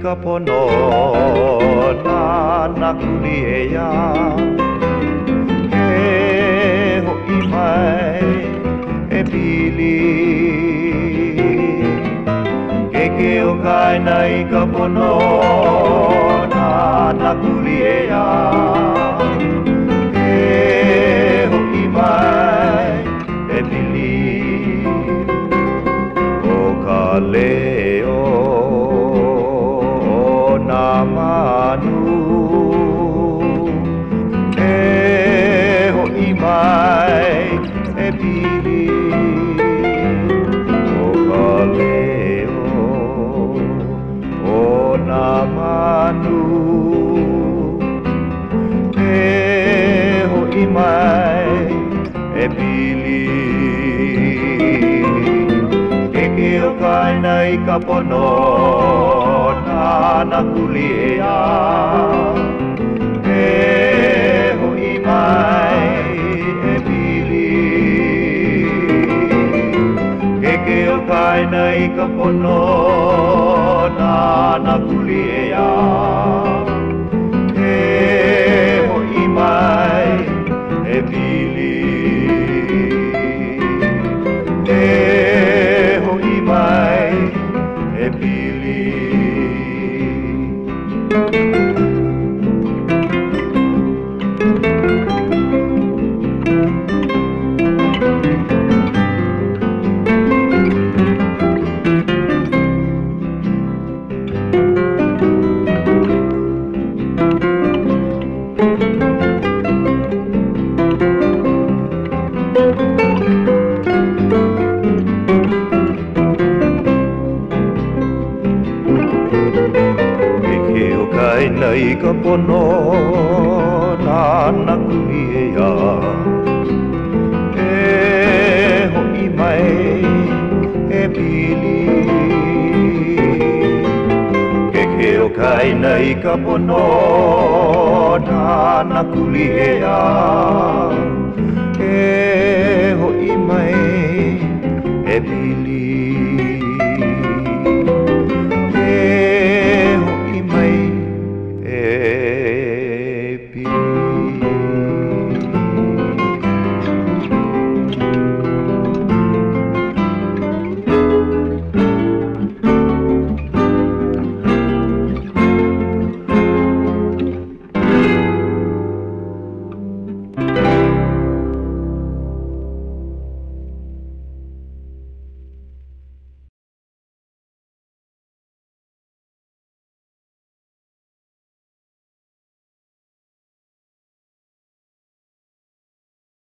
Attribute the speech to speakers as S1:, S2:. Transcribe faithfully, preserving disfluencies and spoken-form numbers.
S1: ka pono Nanakuli e ia He ho'i mai e pili Ke ke o kai nei ka pono Nanakuli e ia He ho'i mai e pili O ka leo na manu E ho'i mai e pili O ka leo o na manu E ho'i mai e pili Ke ke o kai nei ka pono Nanakuli e ia He ho'i mai e pili Ke ke o kai nei ka pono Nanakuli e ia He ho'i mai e pili He ho'i mai e pili Kai nei ka pono Nanakuli e ia E ho'i mai e pili Ke ke o kai nei ka pono Nanakuli e ia E ho'i mai e pili